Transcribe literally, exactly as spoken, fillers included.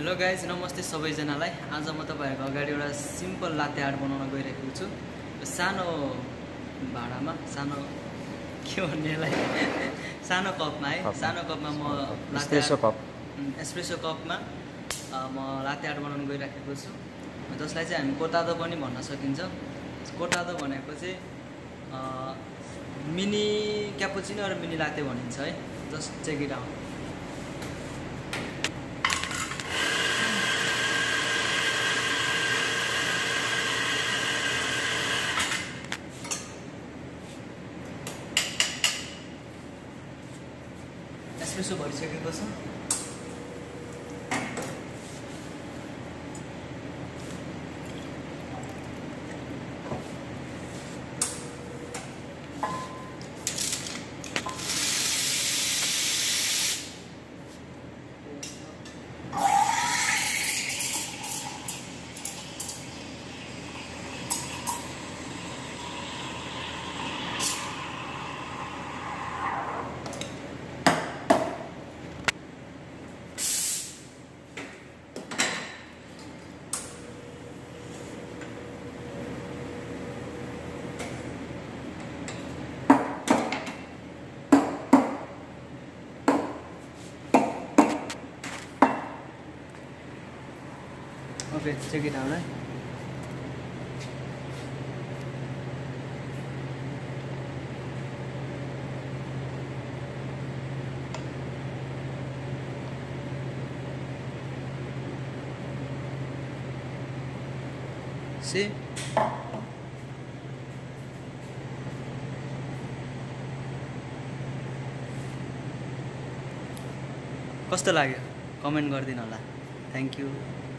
Hello guys, नमस्ते सबैजनालाई। आज म तपाईहरुको अगाडि एउटा सिम्पल लाते आर्ट बनाउन गइरहेको छु। सानो भाडामा, सानो के भन्नेलाई सानो कपमा है, सानो कपमा म एस्प्रेसो कप एस्प्रेसो कपमा म लाते आर्ट बनाउन गइरहेको छु, जसलाई चाहिँ हामी कोर्टादो पनि भन्न सकिन्छ। कोर्टादो भनेको चाहिँ मिनी क्यापुचिनो र मिनी लाते भनिन्छ है। Just check it out. Espresso भइसकेको छ। Okay, check it out, right? See? कस्तो लाग्यो कमेन्ट गरिदिनु होला। Thank you.